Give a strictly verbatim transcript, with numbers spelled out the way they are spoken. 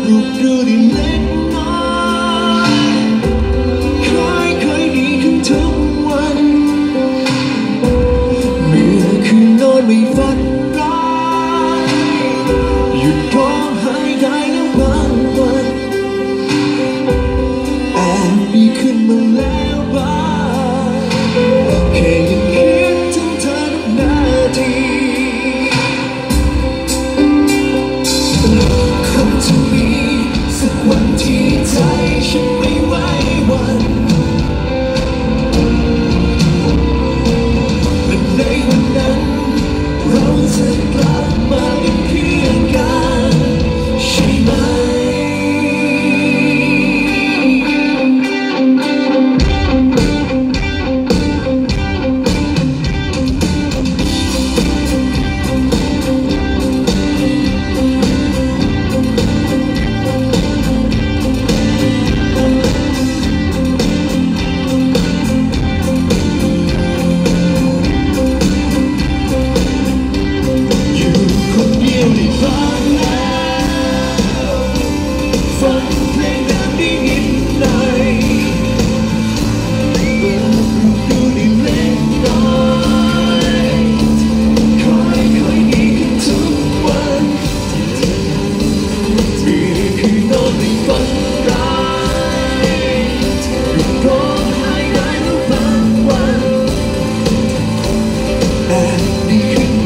รูปดูได้เล็กน้อยค่อยๆดีขึ้นทุกวันเมื่อคืนนอนไม่ฝันร้ายหยุดร้องไห้ได้แล้วบางวันแอบดีขึ้นมาแล้วบ้างแค่ยังคิดถึงเธอทุกนาทีคงจะมีสักวันที่ใจฉันไม่ไหววันและในวันนั้นเราจะกลับมาเป็นเพื่อนกันใช่ไหมดีขึ้น